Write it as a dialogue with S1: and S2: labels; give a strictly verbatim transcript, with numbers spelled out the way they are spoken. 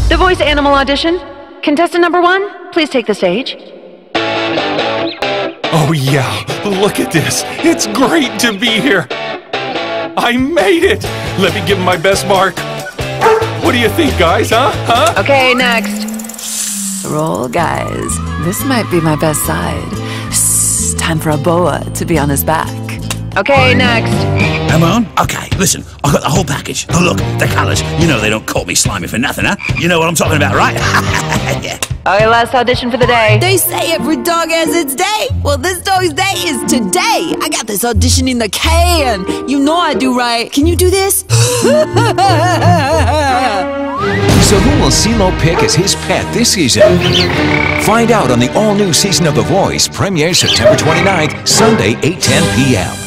S1: The voice animal audition. Contestant number one, please take the stage.
S2: Oh yeah, look at this. It's great to be here. I made it. Let me give him my best mark. What do you think, guys, huh? Huh?
S1: Okay, next.
S3: Roll, guys. This might be my best side. Shh, time for a boa to be on his back.
S1: Okay, next.
S4: Am I on? Okay, listen, I got the whole package. The look, the colours. You know they don't call me slimy for nothing, huh? You know what I'm talking about, right? Yeah.
S1: Okay, last audition for the day.
S3: They say every dog has its day. Well, this dog's day is today. I got this audition in the can. You know I do, right? Can you do this?
S5: So who will CeeLo pick as his pet this season? Find out on the all-new season of The Voice, premieres September twenty-ninth, Sunday, eight ten p m